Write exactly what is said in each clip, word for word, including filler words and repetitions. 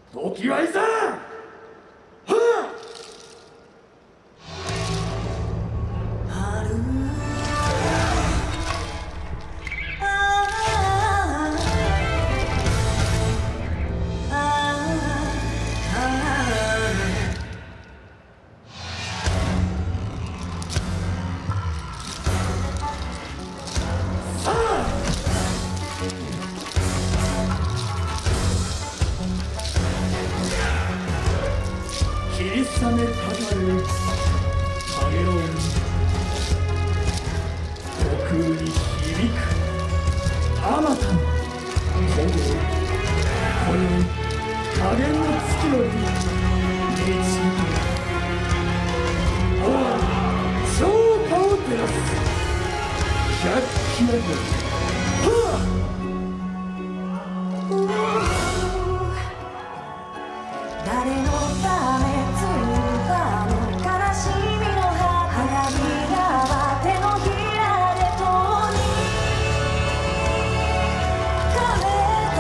時はいざ。霧雨たがる影の海、虚空に響くあまたの鼓動。今宵加減の月より導くオア超波を照らす百鬼夜はっ。 誰のためつばの悲しみの花びらは手のひらで共に枯れ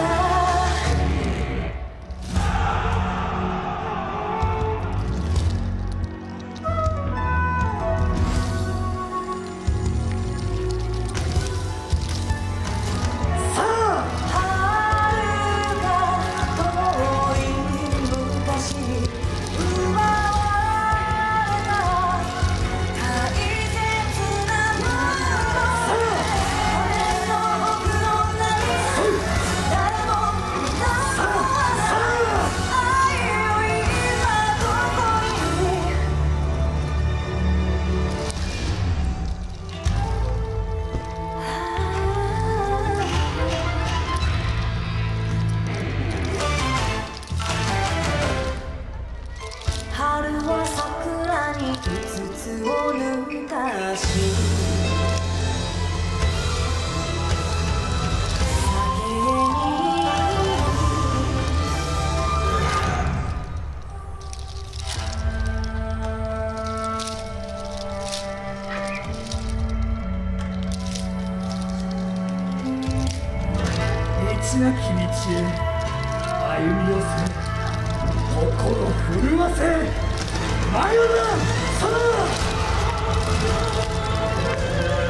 さあ遥か遠い昔奪われた大切なもの、俺の奥の何誰も見たことない愛を今どこに。春は桜に五つを抜かし道なき道へ歩み寄せ、心震わせ、迷うな、さあ